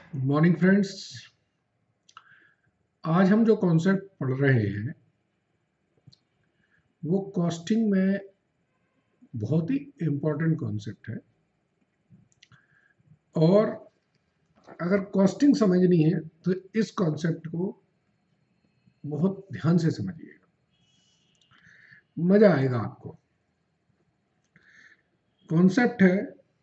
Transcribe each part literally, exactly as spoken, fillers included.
Good morning friends. आज हम जो कॉन्सेप्ट पढ़ रहे हैं वो कॉस्टिंग में बहुत ही इम्पोर्टेंट कॉन्सेप्ट है। और अगर कॉस्टिंग समझनी है तो इस कॉन्सेप्ट को बहुत ध्यान से समझिएगा, मजा आएगा आपको। कॉन्सेप्ट है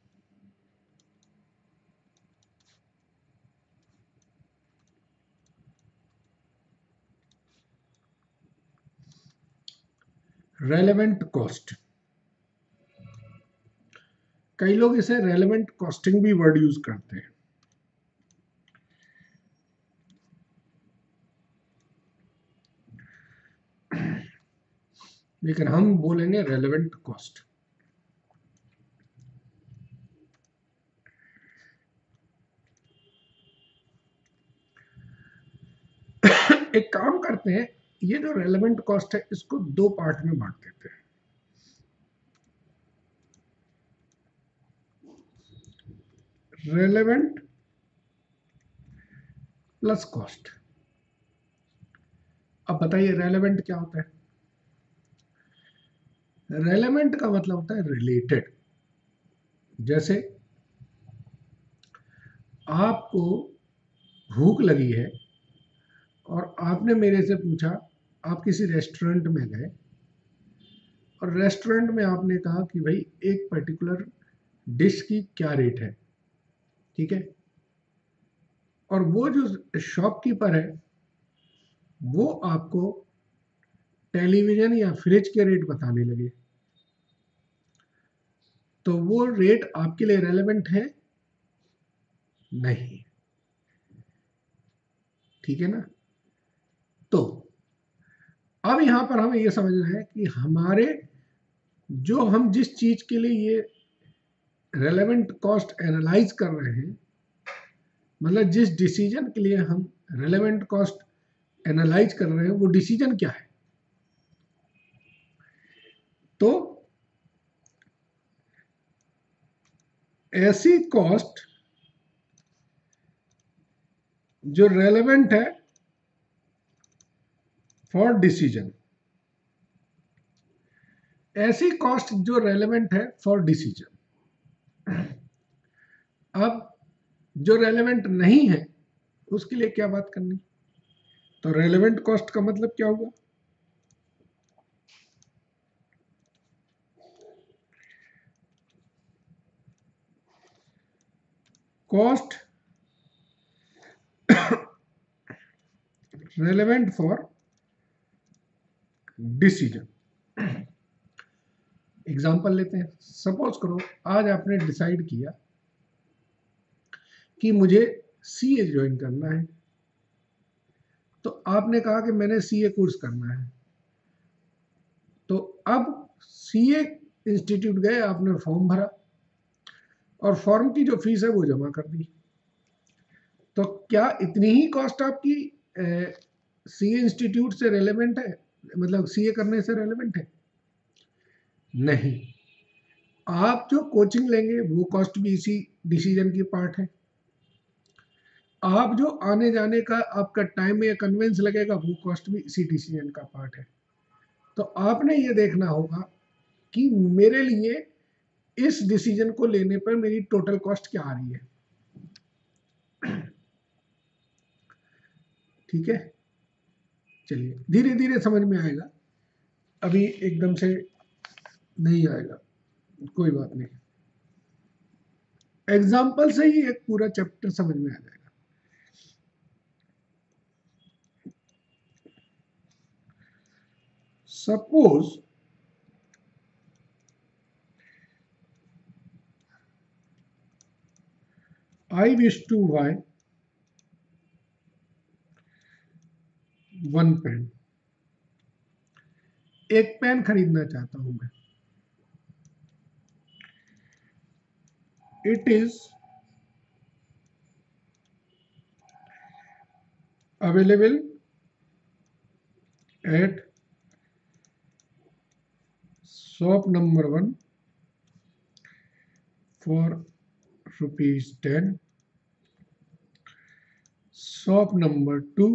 रेलेवेंट कॉस्ट। कई लोग इसे रेलेवेंट कॉस्टिंग भी वर्ड यूज करते हैं, लेकिन हम बोलेंगे रेलेवेंट कॉस्ट। एक काम करते हैं, ये जो रेलेवेंट कॉस्ट है इसको दो पार्ट में बांट देते हैं। Relevant plus cost. अब बताइए रेलेवेंट क्या होता है? रेलेवेंट का मतलब होता है रिलेटेड। जैसे आपको भूख लगी है और आपने मेरे से पूछा, आप किसी रेस्टोरेंट में गए और रेस्टोरेंट में आपने कहा कि भाई एक पर्टिकुलर डिश की क्या रेट है, ठीक है। और वो जो शॉपकीपर है वो आपको टेलीविजन या फ्रिज के रेट बताने लगे, तो वो रेट आपके लिए रेलेवेंट है? नहीं, ठीक है ना। तो अब यहां पर हमें यह समझना है कि हमारे जो हम जिस चीज के लिए ये रेलेवेंट कॉस्ट एनालाइज कर रहे हैं, मतलब जिस डिसीजन के लिए हम रेलेवेंट कॉस्ट एनालाइज कर रहे हैं वो डिसीजन क्या है। तो ऐसी कॉस्ट जो रेलेवेंट है फॉर डिसीजन, ऐसी कॉस्ट जो रेलेवेंट है फॉर डिसीजन। अब जो रेलेवेंट नहीं है उसके लिए क्या बात करनी? तो रेलेवेंट कॉस्ट का मतलब क्या होगा? Cost relevant for decision. Example लेते हैं। सपोज करो आज आपने डिसाइड किया कि मुझे सीए ज्वाइन करना है, तो आपने कहा कि मैंने सीए कोर्स करना है। तो अब सीए इंस्टीट्यूट गए, आपने फॉर्म भरा और फॉर्म की जो फीस है वो जमा कर दी। तो क्या इतनी ही कॉस्ट आपकी सीए इंस्टीट्यूट से रेलेवेंट है, मतलब सीए करने से रेलेवेंट है? नहीं, आप जो कोचिंग लेंगे वो कॉस्ट भी इसी डिसीजन की पार्ट है। आप जो आने जाने का आपका टाइम या कन्वेंस लगेगा वो कॉस्ट भी इसी डिसीजन का पार्ट है। तो आपने ये देखना होगा कि मेरे लिए इस डिसीजन को लेने पर मेरी टोटल कॉस्ट क्या आ रही है। ठीक है, चलिए धीरे धीरे समझ में आएगा, अभी एकदम से नहीं आएगा, कोई बात नहीं। एग्जाम्पल से ही एक पूरा चैप्टर समझ में आ जाएगा। Suppose I wish to buy one pen. एक पेन खरीदना चाहता हूं मैं। It is available at shop number one for rupees ten shop number two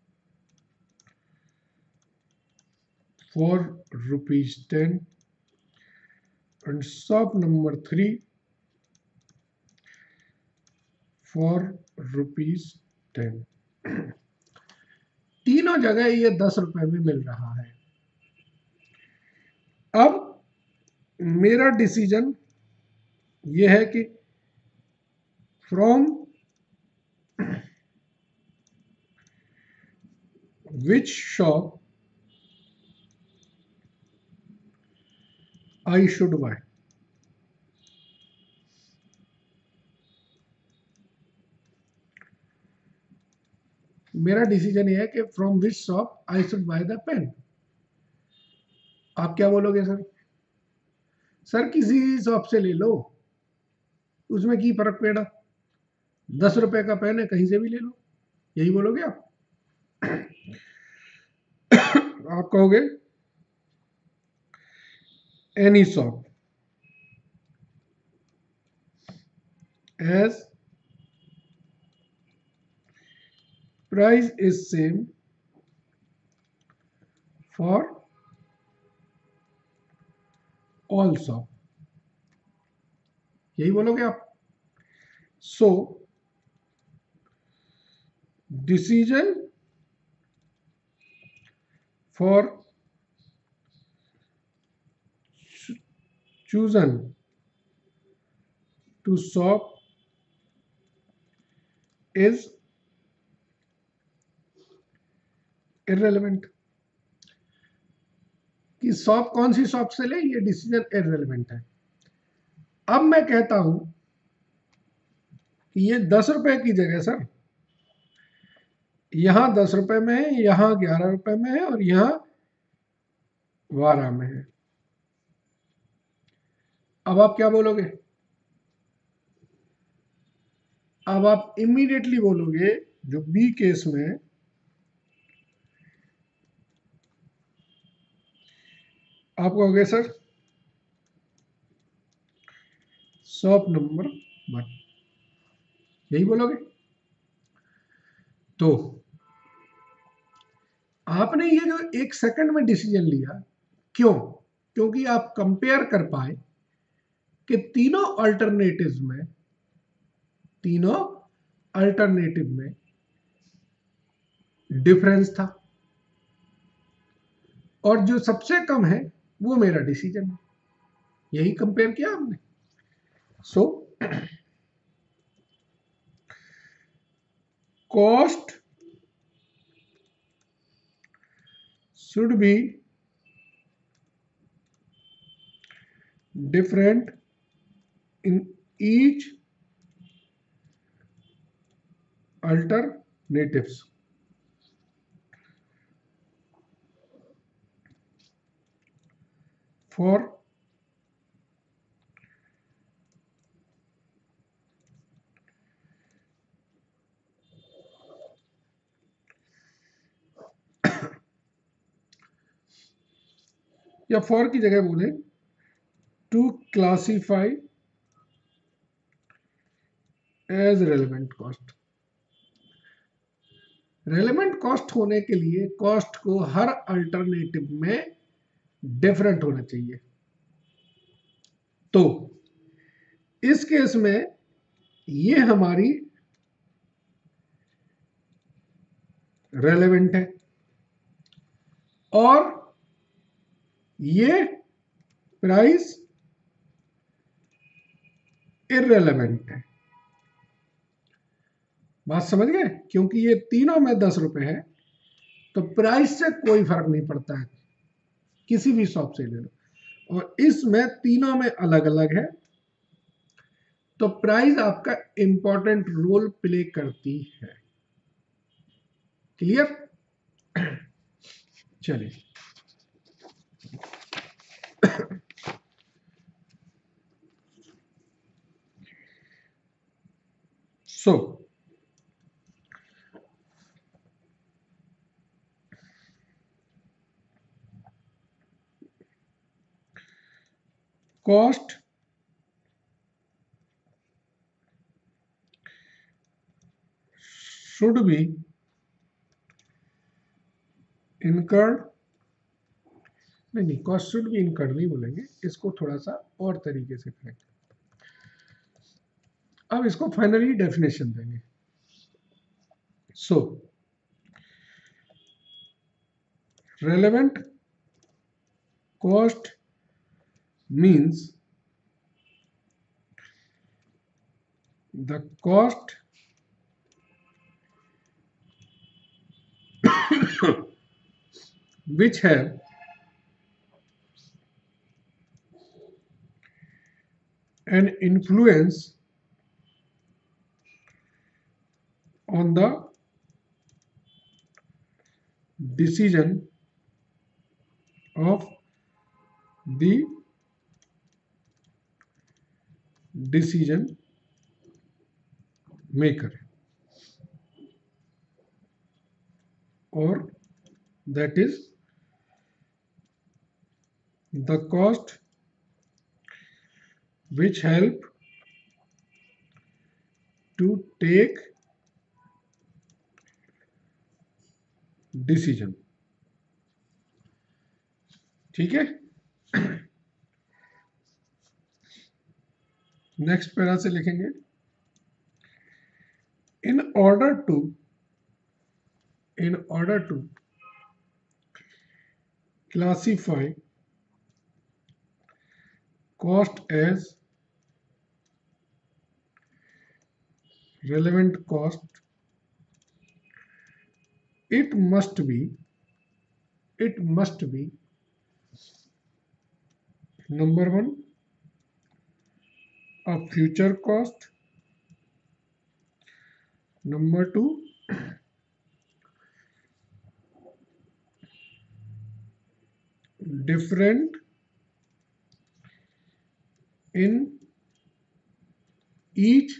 for rupees ten, and shop number three for rupees ten. तीनों जगह ये दस रुपए में मिल रहा है। अब मेरा डिसीजन ये है कि from which shop I should buy. मेरा डिसीजन ये है कि from which shop I should buy the pen. आप क्या बोलोगे सर? सर किसी शॉप से ले लो, उसमें की फर्क पड़ा, दस रुपए का पेन है, कहीं से भी ले लो, यही बोलोगे आप? आप कहोगे any shop as price is same for all shop, यही बोलोगे आप? So decision for chosen to shop is irrelevant। कि शॉप कौन सी शॉप से ले, ये डिसीजन इररिलेवेंट है। अब मैं कहता हूं कि ये दस रुपए की जगह सर यहां दस रुपए में है, यहां ग्यारह रुपए में है, और यहां बारह में है। अब आप क्या बोलोगे? अब आप इमीडिएटली बोलोगे जो बी केस में आप कहोगे सर शॉप नंबर वन, यही बोलोगे। तो आपने ये जो एक सेकंड में डिसीजन लिया, क्यों? क्योंकि आप कंपेयर कर पाए कि तीनों अल्टरनेटिव्स में तीनों अल्टरनेटिव में डिफरेंस था, और जो सबसे कम है वो मेरा डिसीजन है, यही कंपेयर किया हमने। So cost should be different in each alternatives for या फॉर की जगह बोले to classify as relevant cost. Relevant cost होने के लिए कॉस्ट को हर अल्टरनेटिव में डिफरेंट होना चाहिए। तो इस केस में ये हमारी रेलेवेंट है और ये प्राइस इररेलेवेंट है। बात समझ गए? क्योंकि ये तीनों में दस रुपए है तो प्राइस से कोई फर्क नहीं पड़ता है, किसी भी शॉप से ले लो, और इसमें तीनों में अलग अलग है तो प्राइस आपका इंपॉर्टेंट रोल प्ले करती है। क्लियर? चलिए सो so, cost should be incurred, नहीं नहीं कॉस्ट शुड बी इनकर्ड नहीं बोलेंगे, इसको थोड़ा सा और तरीके से करेंगे। अब इसको फाइनली डेफिनेशन देंगे। So relevant cost means the cost which have an influence on the decision of the decision maker, or that is the cost which help to take decision। ठीक है, नेक्स्ट पैरा से लिखेंगे, in order to in order to classify cost as relevant cost, it must be it must be number one, a future cost, number two, different in each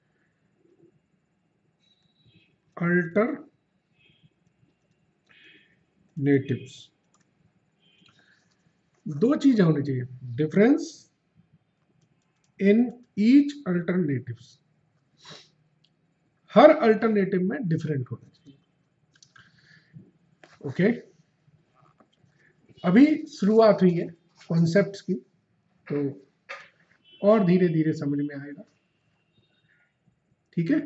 alternatives। दो चीजें होनी चाहिए, difference in each alternatives, हर alternative में different होना चाहिए। Okay, अभी शुरुआत हुई है कॉन्सेप्ट्स की, तो और धीरे धीरे समझ में आएगा। ठीक है,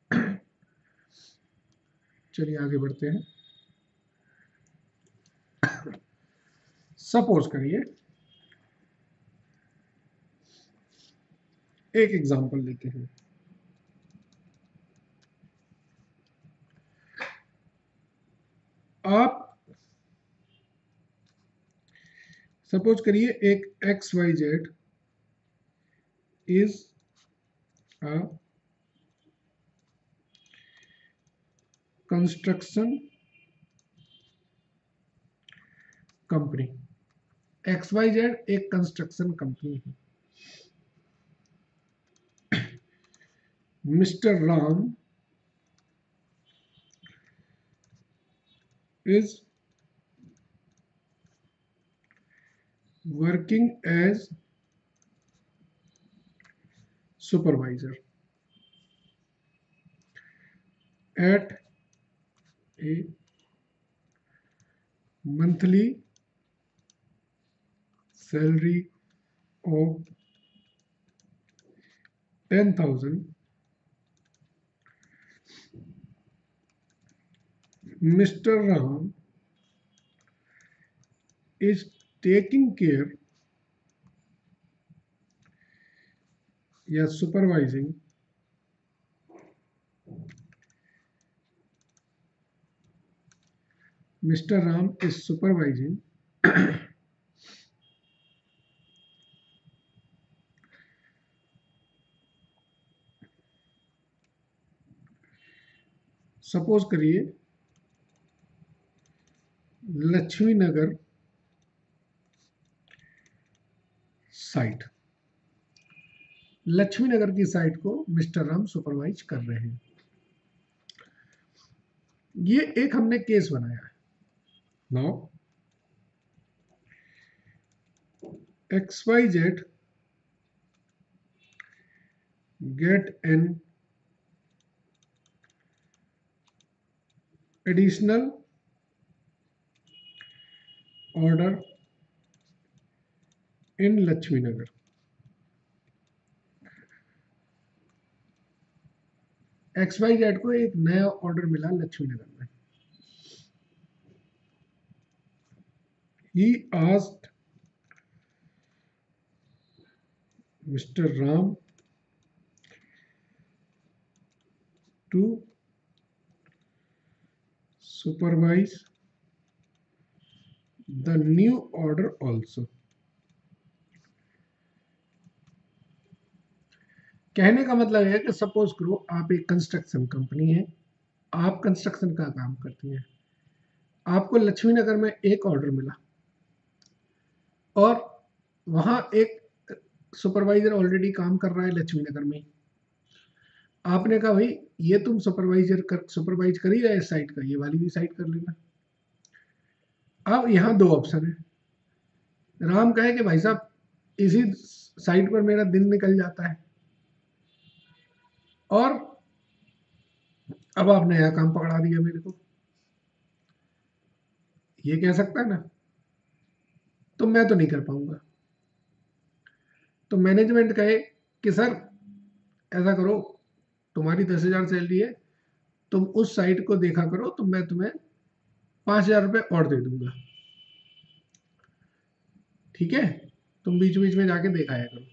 चलिए आगे बढ़ते हैं। सपोज करिए, एक एग्जांपल लेते हैं। आप सपोज करिए एक X Y Z is a construction company. X Y Z एक कंस्ट्रक्शन कंपनी है। Mister Ram is working as supervisor at a monthly salary of ten thousand. Mister Ram is taking care या supervising Mister Ram is supervising suppose करिए Lakshmi Nagar site, Lakshmi Nagar की site को mister Ram supervise कर रहे हैं। ये एक हमने केस बनाया है। Now X Y Z get an additional order in Lakshmi Nagar. X Y Z को एक नया ऑर्डर मिला लक्ष्मी नगर में। He asked Mister Ram to supervise the new order also. कहने का मतलब है कि सपोज करो आप एक कंस्ट्रक्शन कंपनी है, आप कंस्ट्रक्शन का काम करती हैं, आपको लक्ष्मी नगर में एक ऑर्डर मिला और वहां एक सुपरवाइजर ऑलरेडी काम कर रहा है लक्ष्मी नगर में। आपने कहा भाई ये तुम सुपरवाइजर कर सुपरवाइज कर ही रहे इस साइट का, ये वाली भी साइट कर लेना। अब यहाँ दो ऑप्शन है। राम कहे कि भाई साहब इसी साइट पर मेरा दिन निकल जाता है और अब आपने नया काम पकड़ा दिया मेरे को, ये कह सकता है ना, तो मैं तो नहीं कर पाऊंगा। तो मैनेजमेंट कहे कि सर ऐसा करो, तुम्हारी दस हजार सैलरी है, तुम उस साइट को देखा करो, तो मैं तुम्हें पांच हजार रुपये और दे दूंगा, ठीक है, तुम बीच बीच में जाके देखाया करो।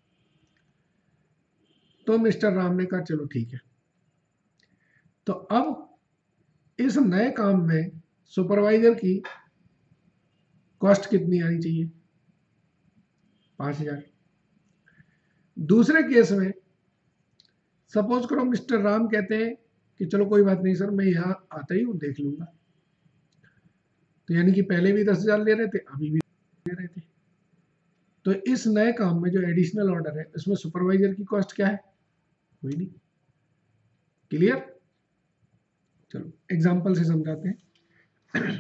तो मिस्टर राम ने कहा चलो ठीक है। तो अब इस नए काम में सुपरवाइजर की कॉस्ट कितनी आनी चाहिए? पांच हजार। दूसरे केस में सपोज करो मिस्टर राम कहते हैं कि चलो कोई बात नहीं सर, मैं यहां आता ही हूं, देख लूंगा। तो यानी कि पहले भी दस हजार ले रहे थे, अभी भी ले रहे थे। तो इस नए काम में जो एडिशनल ऑर्डर है उसमें सुपरवाइजर की कॉस्ट क्या है? कोई नहीं। क्लियर? चलो एग्जांपल से समझाते हैं।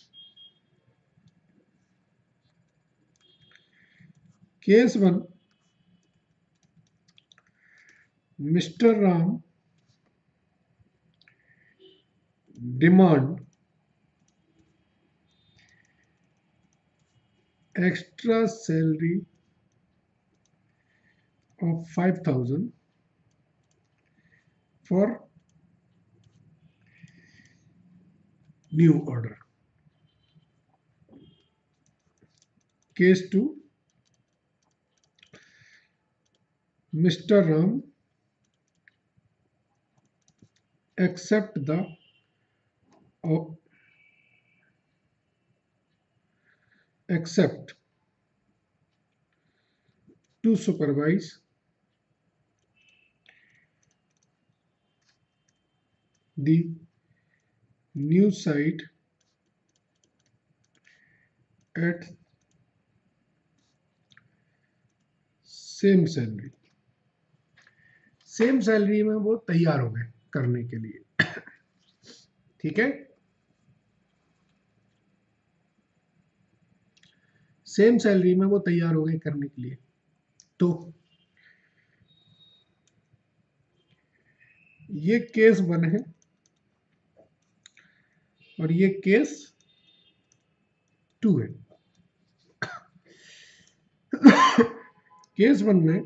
Case one, Mister Ram demand extra salary of five thousand for new order. Case two, Mister Ram accept the uh, accept to supervise the new site at same salary। Same salary में वो तैयार हो गए करने के लिए, ठीक है। सेम सैलरी में वो तैयार हो गए करने के लिए। तो ये केस वन है और ये केस टू है। केस वन में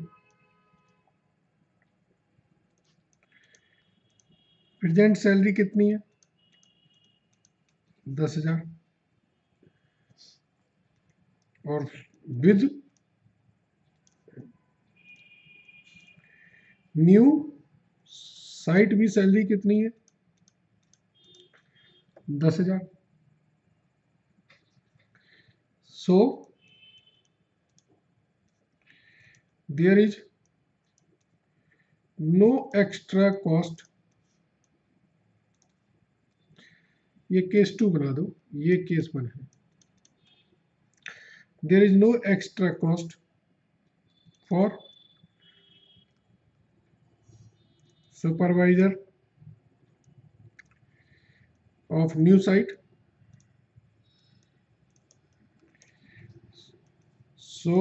प्रेजेंट सैलरी कितनी है? दस हजार और विद न्यू साइट भी सैलरी कितनी है? दस हजार। So there is no extra cost. ये केस टू बना दो, ये केस वन है। There is no extra cost for supervisor of new site, so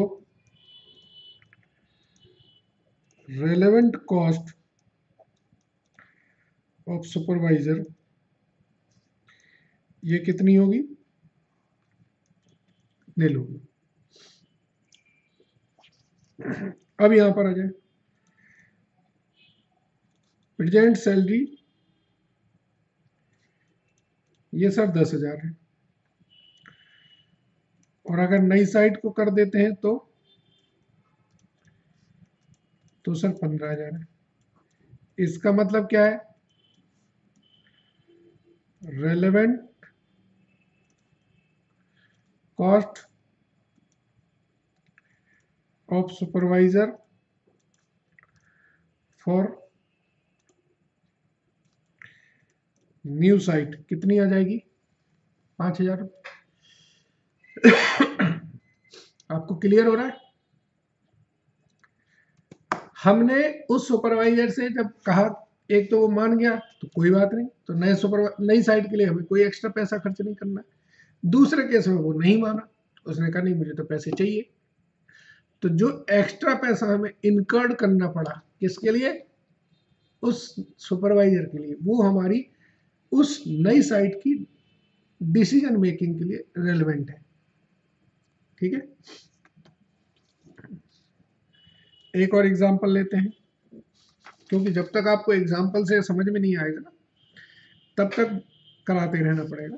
relevant cost of supervisor ये कितनी होगी, नील होगी। अब यहां पर आ जाए, प्रेजेंट सैलरी ये सर दस हजार है, और अगर नई साइट को कर देते हैं तो तो सर पंद्रह हजार है। इसका मतलब क्या है, relevant cost of supervisor for new site कितनी आ जाएगी, पांच हजार। आपको क्लियर हो रहा है। हमने उस सुपरवाइजर से जब कहा, एक तो वो मान गया तो कोई बात नहीं, तो नए सुपर नई साइट के लिए हमें कोई एक्स्ट्रा पैसा खर्च नहीं करना। दूसरे केस में वो नहीं माना, उसने कहा नहीं मुझे तो पैसे चाहिए। तो जो एक्स्ट्रा पैसा हमें इनकर्ड करना पड़ा किसके लिए, उस सुपरवाइजर के लिए, वो हमारी उस नई साइट की डिसीजन मेकिंग के लिए रेलेवेंट है। ठीक है, एक और एग्जांपल लेते हैं, क्योंकि जब तक आपको एग्जांपल से समझ में नहीं आएगा ना, तब तक कराते रहना पड़ेगा।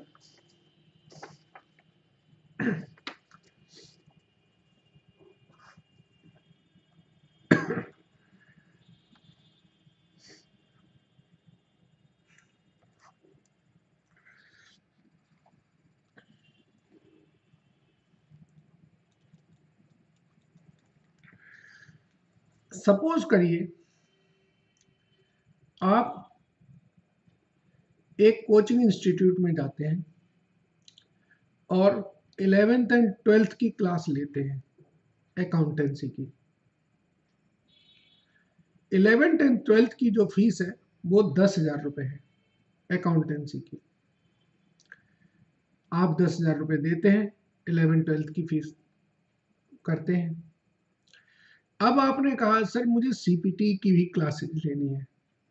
सपोज करिए आप एक कोचिंग इंस्टीट्यूट में जाते हैं और इलेवेंथ एंड ट्वेल्थ की क्लास लेते हैं अकाउंटेंसी की। इलेवेंथ एंड ट्वेल्थ की जो फीस है वो दस हजार रुपये है अकाउंटेंसी की। आप दस हजार रुपये देते हैं, इलेवेंथ ट्वेल्थ की फीस करते हैं। अब आपने कहा सर मुझे सीपीटी की भी क्लासेस लेनी है।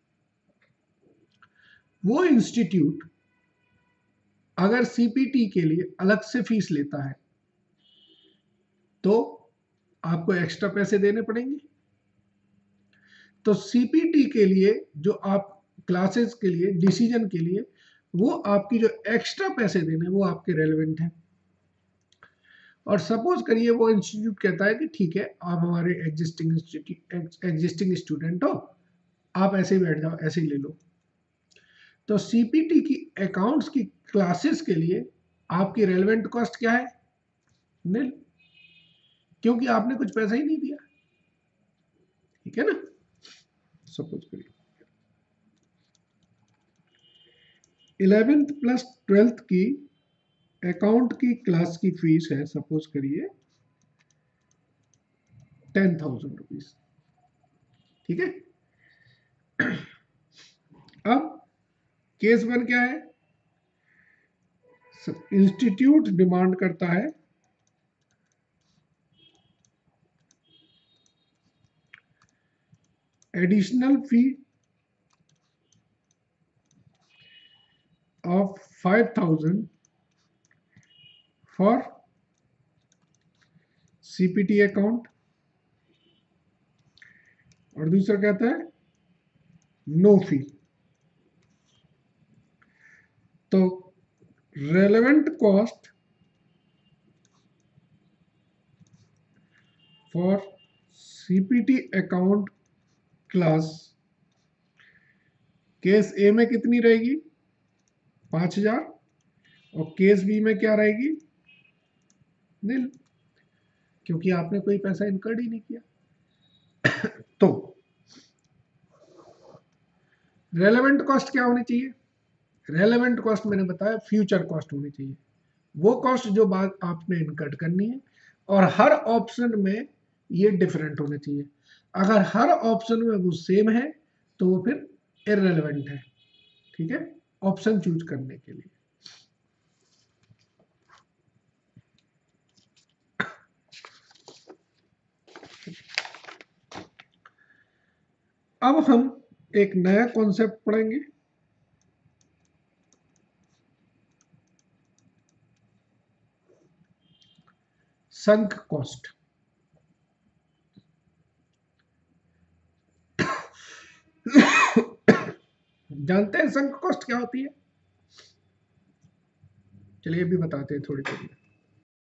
वो इंस्टीट्यूट अगर सीपीटी के लिए अलग से फीस लेता है तो आपको एक्स्ट्रा पैसे देने पड़ेंगे। तो सीपीटी के लिए जो आप क्लासेस के लिए डिसीजन के लिए वो आपकी जो एक्स्ट्रा पैसे देने वो आपके रेलेवेंट हैं। और सपोज करिए वो इंस्टीट्यूट कहता है कि ठीक है आप हमारे एग्जिस्टिंग एग्जिस्टिंग स्टूडेंट हो, आप ऐसे ही बैठ जाओ, ऐसे ही ले लो। तो सीपीटी की अकाउंट्स की क्लासेस के लिए आपकी रेलेवेंट कॉस्ट क्या है, नील, क्योंकि आपने कुछ पैसा ही नहीं दिया। ठीक है ना। सपोज करिए इलेवेंथ प्लस ट्वेल्थ की अकाउंट की क्लास की फीस है, सपोज करिए टेन थाउजेंड रुपीज। ठीक है। अब केस वन क्या है, इंस्टीट्यूट डिमांड करता है additional fee of five thousand for CPT account, और दूसरा कहता है नो फी। तो relevant cost for CPT account class case A में कितनी रहेगी, पांच हजार, और केस बी में क्या रहेगी, नील, क्योंकि आपने कोई पैसा इनकर्ड ही नहीं किया। तो रेलेवेंट कॉस्ट क्या होनी चाहिए, रेलेवेंट कॉस्ट मैंने बताया फ्यूचर कॉस्ट होनी चाहिए, वो कॉस्ट जो बात आपने इनकर्ड करनी है, और हर ऑप्शन में ये डिफरेंट होने चाहिए। अगर हर ऑप्शन में वो सेम है तो वो फिर इररेलेवेंट है। ठीक है, ऑप्शन चूज करने के लिए। अब हम एक नया कॉन्सेप्ट पढ़ेंगे, संक कॉस्ट। जानते हैं संक कॉस्ट क्या होती है? चलिए अभी बताते हैं थोड़ी देर में।